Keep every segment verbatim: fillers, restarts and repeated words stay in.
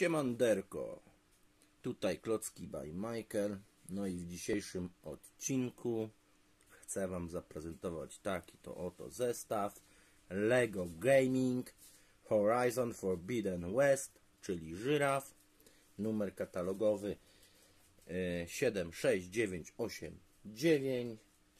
Siemanderko, tutaj Klocki by Michael. No i w dzisiejszym odcinku chcę Wam zaprezentować taki to oto zestaw Lego Gaming Horizon Forbidden West, czyli żyraf. Numer katalogowy siedem sześć dziewięć osiem dziewięć.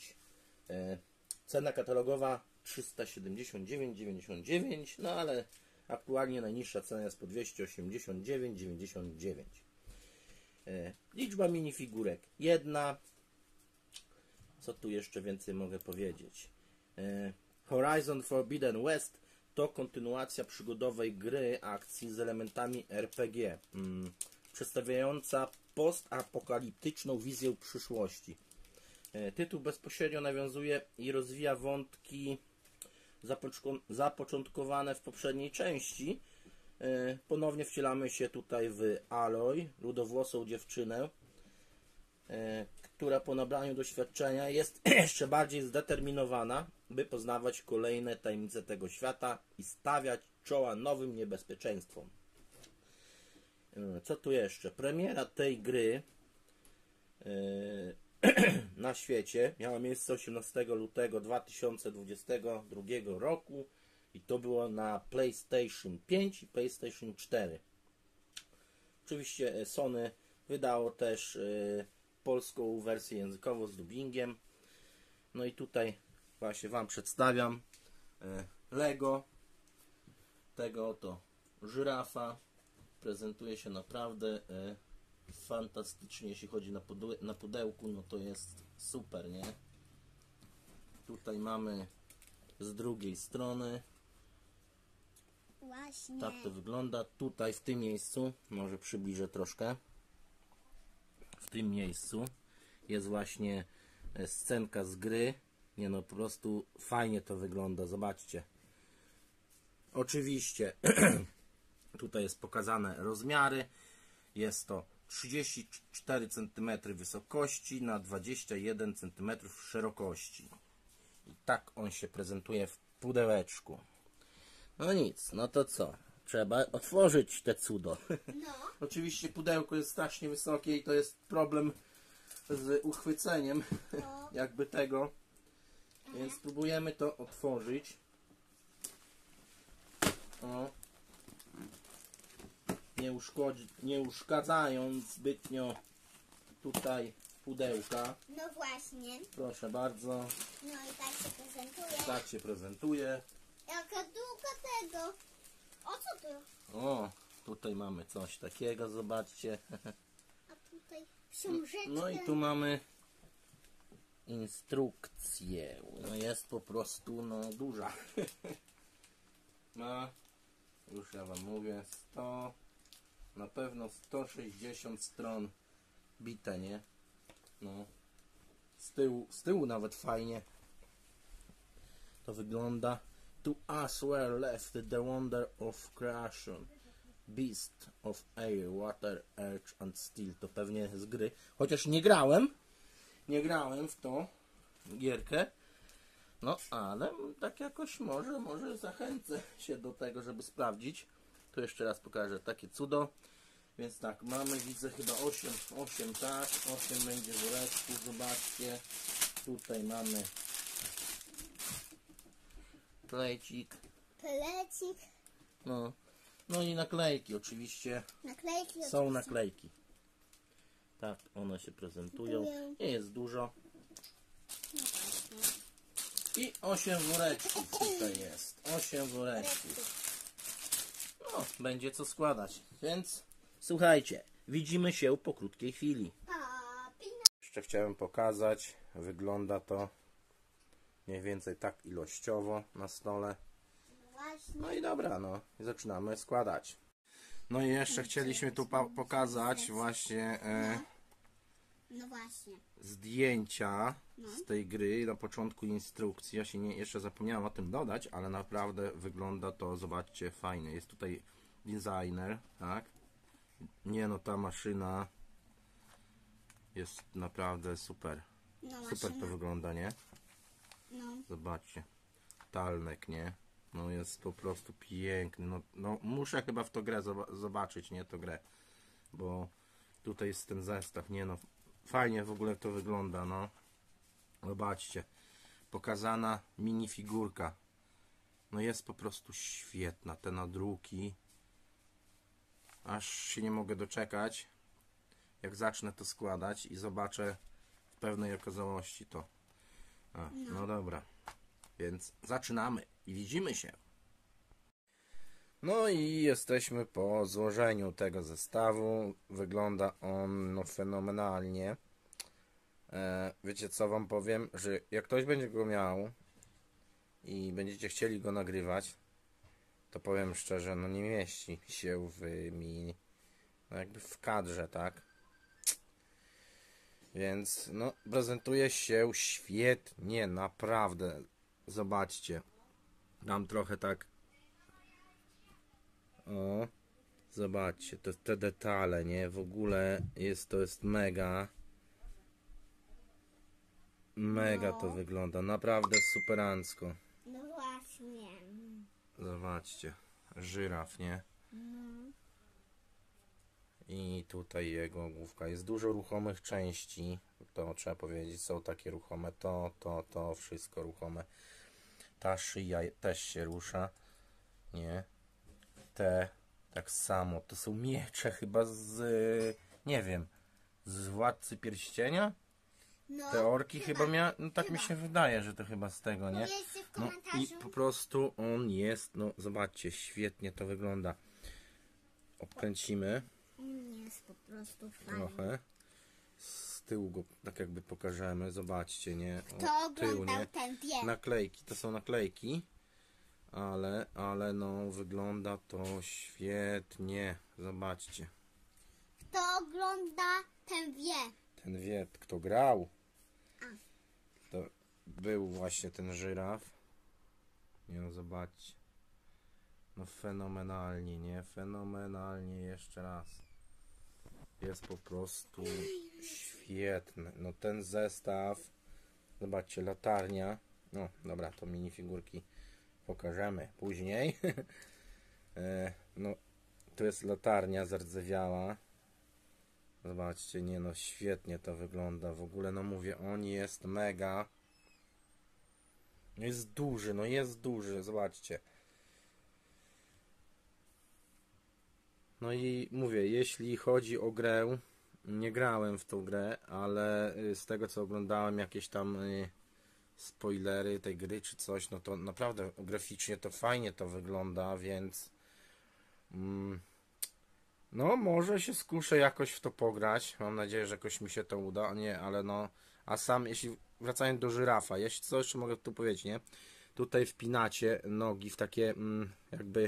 Cena katalogowa trzysta siedemdziesiąt dziewięć dziewięćdziesiąt dziewięć, no ale aktualnie najniższa cena jest po dwieście osiemdziesiąt dziewięć dziewięćdziesiąt dziewięć. Liczba minifigurek jedna. Co tu jeszcze więcej mogę powiedzieć? Horizon Forbidden West to kontynuacja przygodowej gry akcji z elementami R P G, hmm, przedstawiająca postapokaliptyczną wizję przyszłości. Tytuł bezpośrednio nawiązuje i rozwija wątki zapoczątkowane w poprzedniej części. Ponownie wcielamy się tutaj w Aloy, rudowłosą dziewczynę, która po nabraniu doświadczenia jest jeszcze bardziej zdeterminowana, by poznawać kolejne tajemnice tego świata i stawiać czoła nowym niebezpieczeństwom. Co tu jeszcze? Premiera tej gry na świecie miała miejsce osiemnastego lutego dwa tysiące dwudziestego drugiego roku i to było na PlayStation pięć i PlayStation cztery. Oczywiście Sony wydało też y, polską wersję językową z dubbingiem. No i tutaj właśnie Wam przedstawiam y, Lego tego oto żyrafa. Prezentuje się naprawdę y, fantastycznie, jeśli chodzi na, pudeł na pudełku, no to jest super, nie? Tutaj mamy z drugiej strony. Właśnie. Tak to wygląda. Tutaj w tym miejscu, może przybliżę troszkę, w tym miejscu jest właśnie scenka z gry. Nie no, po prostu fajnie to wygląda, zobaczcie. Oczywiście tutaj jest pokazane rozmiary. Jest to trzydzieści cztery centymetry wysokości na dwadzieścia jeden centymetrów szerokości. I tak on się prezentuje w pudełeczku. No nic, no to co? Trzeba otworzyć te cudo. No. Oczywiście pudełko jest strasznie wysokie i to jest problem z uchwyceniem No. jakby tego. Więc spróbujemy to otworzyć. O. Nie, uszkodzi, nie uszkadzając zbytnio tutaj pudełka. No właśnie. Proszę bardzo. No i tak się prezentuje. Tak się prezentuje. Jaka długa tego. O co to? O, tutaj mamy coś takiego, zobaczcie. A tutaj książeczkę. No i tu mamy instrukcję. No jest po prostu no duża. No, już ja Wam mówię, sto, na pewno sto sześćdziesiąt stron bite, nie? No, z tyłu, z tyłu nawet fajnie to wygląda. To us were left the wonder of creation, beast of air, water, earth and steel. To pewnie z gry, chociaż nie grałem, nie grałem w tą gierkę. No, ale tak jakoś może, może zachęcę się do tego, żeby sprawdzić. Tu jeszcze raz pokażę takie cudo. Więc tak, mamy, widzę chyba osiem, osiem, tak, osiem będzie woreczków, zobaczcie. Tutaj mamy plecik. Plecik. No, no i naklejki oczywiście. Naklejki. Są oczywiście. naklejki. Tak, one się prezentują. Nie jest dużo. No właśnie. I osiem woreczków tutaj jest. osiem woreczków. No, będzie co składać. Więc słuchajcie, widzimy się po krótkiej chwili. Jeszcze chciałem pokazać, wygląda to mniej więcej tak ilościowo na stole. Właśnie. No i dobra, no i zaczynamy składać. No i jeszcze chcieliśmy tu pokazać właśnie e, No właśnie. zdjęcia No. z tej gry na początku instrukcji. Ja się nie, jeszcze zapomniałem o tym dodać, ale naprawdę wygląda to, zobaczcie, fajnie. Jest tutaj designer, tak? Nie no, ta maszyna jest naprawdę super. No Super to wygląda, nie? No. Zobaczcie. Talnek, nie? No jest po prostu piękny. No, no muszę chyba w to grę zob- zobaczyć, nie to grę. Bo tutaj jest ten zestaw, nie no. Fajnie w ogóle to wygląda, no. Zobaczcie. Pokazana minifigurka. No jest po prostu świetna. Te nadruki. Aż się nie mogę doczekać, jak zacznę to składać i zobaczę w pewnej okazałości to. A, no dobra. Więc zaczynamy i widzimy się. No i jesteśmy po złożeniu tego zestawu. Wygląda on no fenomenalnie. E, wiecie co wam powiem, że jak ktoś będzie go miał i będziecie chcieli go nagrywać, to powiem szczerze, no nie mieści się w mi, no jakby w kadrze, tak? Więc no prezentuje się świetnie, naprawdę. Zobaczcie. Dam trochę tak. O, zobaczcie, to te detale, nie? W ogóle jest to jest mega. Mega No. to wygląda, naprawdę superancko. No właśnie. Zobaczcie, żyraf, nie? No. I tutaj jego główka. Jest dużo ruchomych części, to trzeba powiedzieć, są takie ruchome, to, to, to, wszystko ruchome. Ta szyja też się rusza, nie? Te, tak samo, to są miecze chyba z, nie wiem, z Władcy Pierścienia? No. Te orki chyba miały, no tak mi chyba. się wydaje, że to chyba z tego, nie? Powiedzcie w No komentarzu. i po prostu on jest, no zobaczcie, świetnie to wygląda. Obkręcimy On jest po prostu fajny. trochę. Z tyłu go tak jakby pokażemy, zobaczcie, nie? Kto Od tyłu, oglądał, nie? ten wie. Naklejki, to są naklejki, ale, ale no wygląda to świetnie, zobaczcie. Kto ogląda, ten wie. Ten wie, kto grał, A. to był właśnie ten żyraf. Nie no, zobaczcie. No fenomenalnie, nie? Fenomenalnie, jeszcze raz. Jest po prostu świetny. No ten zestaw, zobaczcie, latarnia. No dobra, to minifigurki pokażemy później. E, no, tu jest latarnia zardzewiała. Zobaczcie, nie no, świetnie to wygląda. W ogóle, no mówię, on jest mega. Jest duży, no jest duży, zobaczcie. No i mówię, jeśli chodzi o grę, nie grałem w tą grę, ale z tego co oglądałem jakieś tam spoilery tej gry czy coś, no to naprawdę graficznie to fajnie to wygląda, więc mm, no może się skuszę jakoś w to pograć. Mam nadzieję, że jakoś mi się to uda. Nie, ale no, a sam jeśli wracając do żyrafa, jeśli coś jeszcze mogę tu powiedzieć, nie? Tutaj wpinacie nogi w takie mm, jakby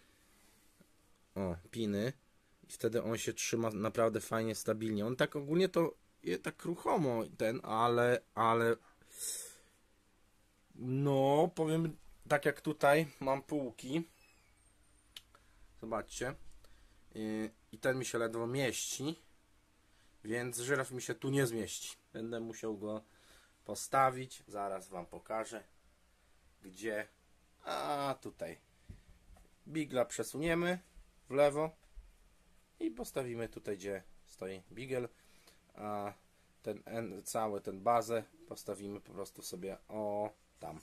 o, piny i wtedy on się trzyma naprawdę fajnie, stabilnie. On tak ogólnie to je tak ruchomo ten, ale, ale no, powiem tak jak tutaj mam półki. Zobaczcie. I, i ten mi się ledwo mieści, więc żyraf mi się tu nie zmieści. Będę musiał go postawić. Zaraz wam pokażę gdzie. A tutaj bigla przesuniemy w lewo i postawimy tutaj, gdzie stoi bigel, a ten cały ten bazę postawimy po prostu sobie o tam,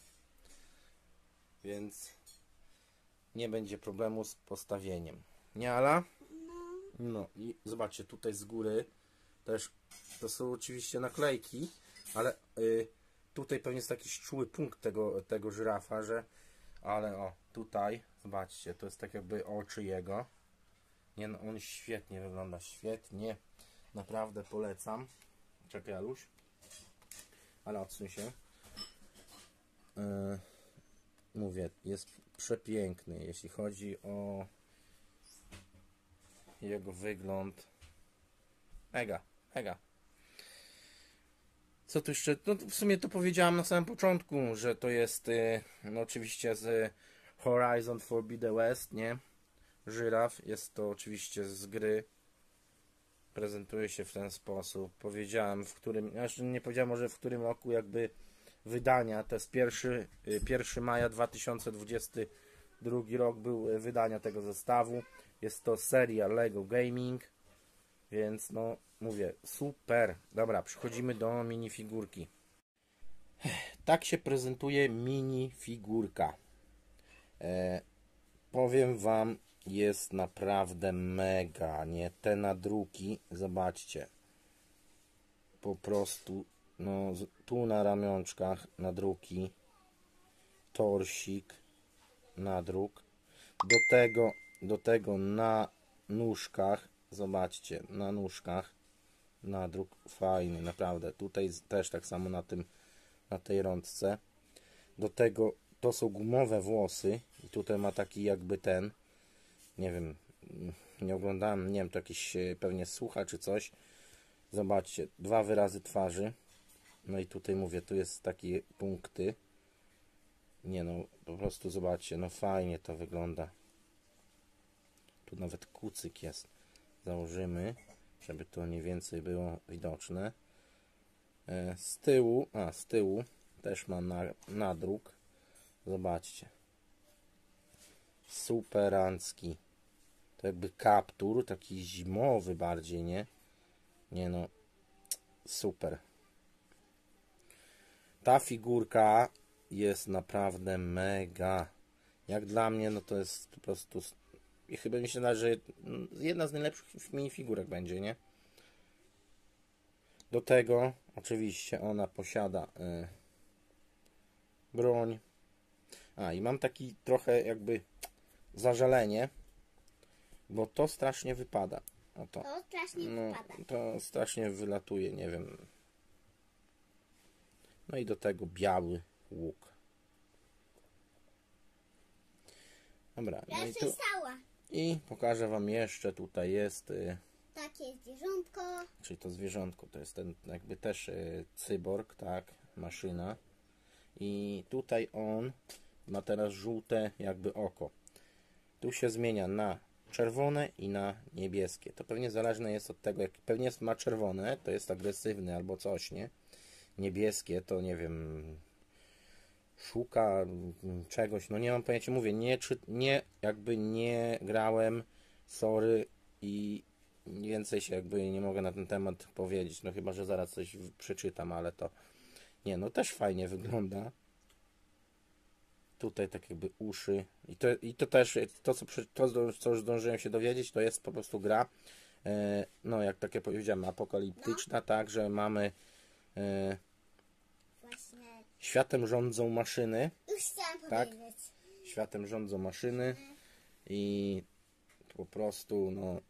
więc nie będzie problemu z postawieniem, nie Ala? No i zobaczcie, tutaj z góry też to są oczywiście naklejki, ale y, tutaj pewnie jest taki czuły punkt tego, tego żyrafa, że ale o, tutaj, zobaczcie, to jest tak jakby oczy jego. Nie no, on świetnie wygląda, świetnie. Naprawdę polecam. Czekaj, Aluś. Ale odsuń się. Yy, mówię, jest przepiękny, jeśli chodzi o jego wygląd. Mega, mega. Co tu jeszcze? No w sumie to powiedziałem na samym początku, że to jest yy, no oczywiście z Horizon Forbidden West, nie? Żyraf, jest to oczywiście z gry. Prezentuje się w ten sposób. Powiedziałem w którym, znaczy nie powiedziałem może w którym roku jakby wydania. To jest pierwszy maja dwa tysiące dwudziesty drugi rok był e, wydania tego zestawu. Jest to seria LEGO Gaming, więc no mówię, super. Dobra, przechodzimy do minifigurki. Tak się prezentuje minifigurka. E, powiem wam, jest naprawdę mega, nie? Te nadruki, zobaczcie. Po prostu, no tu na ramionczkach nadruki, torsik, nadruk. Do tego, do tego na nóżkach, zobaczcie, na nóżkach nadruk fajny, naprawdę. Tutaj też tak samo na tym, na tej rączce. Do tego to są gumowe włosy i tutaj ma taki jakby ten, nie wiem, nie oglądałem, nie wiem, to jakiś pewnie słucha czy coś. Zobaczcie, dwa wyrazy twarzy. No i tutaj mówię, tu jest takie punkty. Nie no, po prostu zobaczcie, no fajnie to wygląda. Tu nawet kucyk jest. Założymy, żeby to mniej więcej było widoczne. Z tyłu, a z tyłu też ma na, nadruk. Zobaczcie. Superancki. To jakby kaptur, taki zimowy bardziej, nie? Nie no, super. Ta figurka jest naprawdę mega. Jak dla mnie, no to jest po prostu, i chyba mi się wydaje, że jedna z najlepszych minifigurek będzie, nie? Do tego oczywiście ona posiada y, broń. A i mam taki trochę jakby zażalenie, bo to strasznie wypada. O to. To strasznie No, wypada. to strasznie wylatuje, nie wiem. No i do tego biały łuk. Dobra, Ja no i się tu stała. i pokażę wam jeszcze, tutaj jest y, Takie zwierzątko. czyli to zwierzątko, to jest ten jakby też y, cyborg, tak, maszyna. I tutaj on ma teraz żółte jakby oko. Tu się zmienia na czerwone i na niebieskie. To pewnie zależne jest od tego, jak pewnie jest, ma czerwone, to jest agresywny albo coś, nie? Niebieskie to nie wiem, szuka czegoś, no nie mam pojęcia, mówię, nie, czy, nie jakby nie grałem, sorry, i więcej się jakby nie mogę na ten temat powiedzieć, no chyba, że zaraz coś przeczytam, ale to nie, no też fajnie wygląda. Tutaj tak jakby uszy i to, i to też, to co, to co już zdążyłem się dowiedzieć, to jest po prostu gra, e, no jak tak jak powiedziałem, apokaliptyczna, no. Tak, że mamy e, Właśnie. światem rządzą maszyny. Już chciałam tak? powiedzieć. Światem rządzą maszyny i po prostu no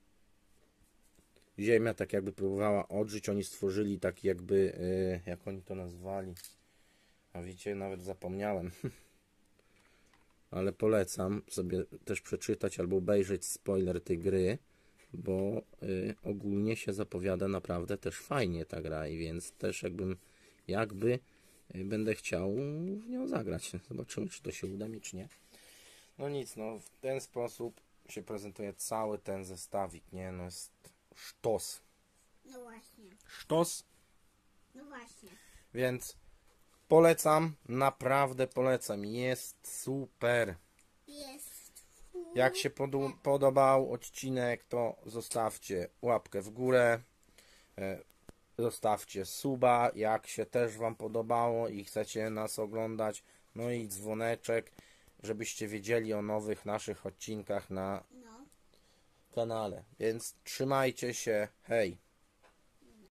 Ziemia tak jakby próbowała odżyć, oni stworzyli taki jakby, e, jak oni to nazwali, a wiecie, nawet zapomniałem. Ale polecam sobie też przeczytać albo obejrzeć spoiler tej gry, bo y, ogólnie się zapowiada naprawdę też fajnie ta gra i więc też jakbym jakby y, będę chciał w nią zagrać. Zobaczymy, czy to się uda mi, czy nie. No nic, no w ten sposób się prezentuje cały ten zestawik, nie? No jest sztos. No właśnie. Sztos, No właśnie. więc polecam, naprawdę polecam. Jest super. Jest. Jak się podu- podobał odcinek, to zostawcie łapkę w górę, e, zostawcie suba, jak się też wam podobało i chcecie nas oglądać, no i dzwoneczek, żebyście wiedzieli o nowych naszych odcinkach na No. kanale. Więc trzymajcie się, hej!